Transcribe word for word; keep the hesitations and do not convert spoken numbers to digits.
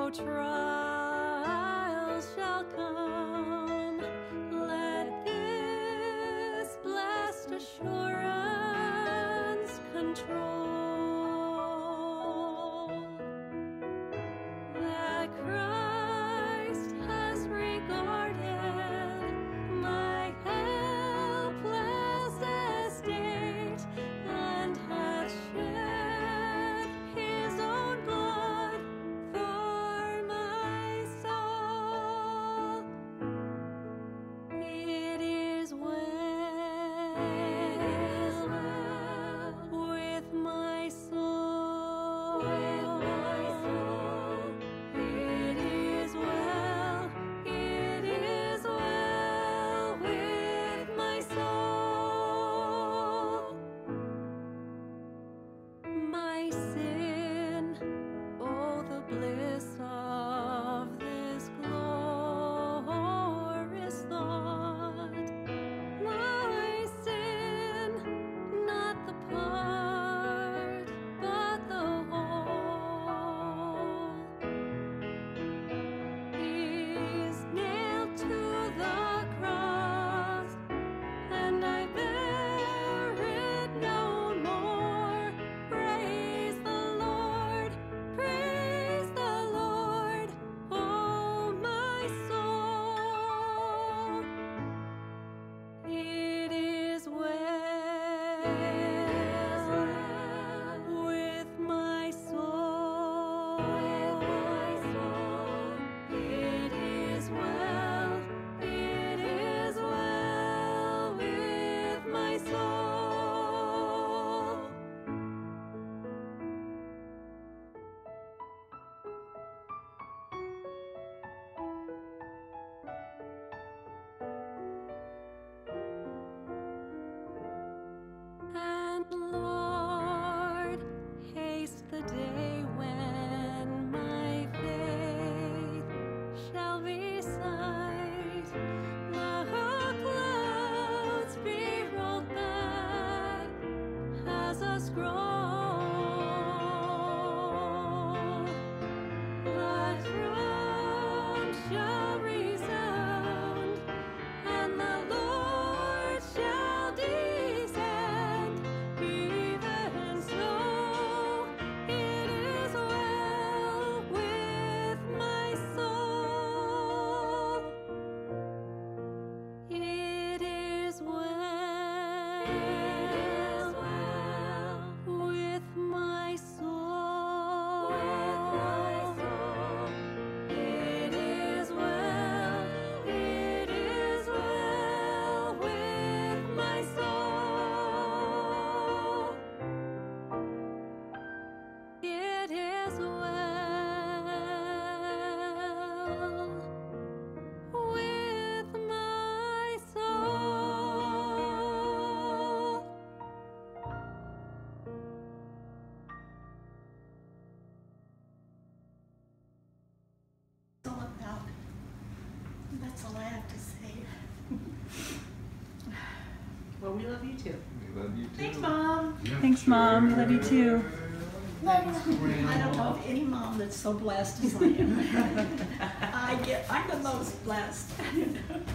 though trials shall come, let this blessed assurance control that Christ has regarded my helpless estate and hath shed his own blood for my soul. It is well with my soul. It is well, it is well with my soul. My sin, oh the bliss of this glorious thought. My sin, not the part, but the whole, is nailed to the cross, and I bear it no more. Praise the Lord, praise the Lord, oh my soul. It is well with my soul. It is well, it is well with my soul. And Lord, haste the day when my faith shall be sight. The clouds be rolled back as a scroll. The throne shall resound, and the Lord shall descend. Even so, it is well with my soul. It is well with my soul. It is well, it is well with my soul. It is well with my soul. It's all about. That's all I have to say. Well, we love you too. We love you too. Thanks, Mom. Yeah, Thanks, Mom. We love you too. I don't know of any mom that's so blessed as I am. I get, I'm the most blessed.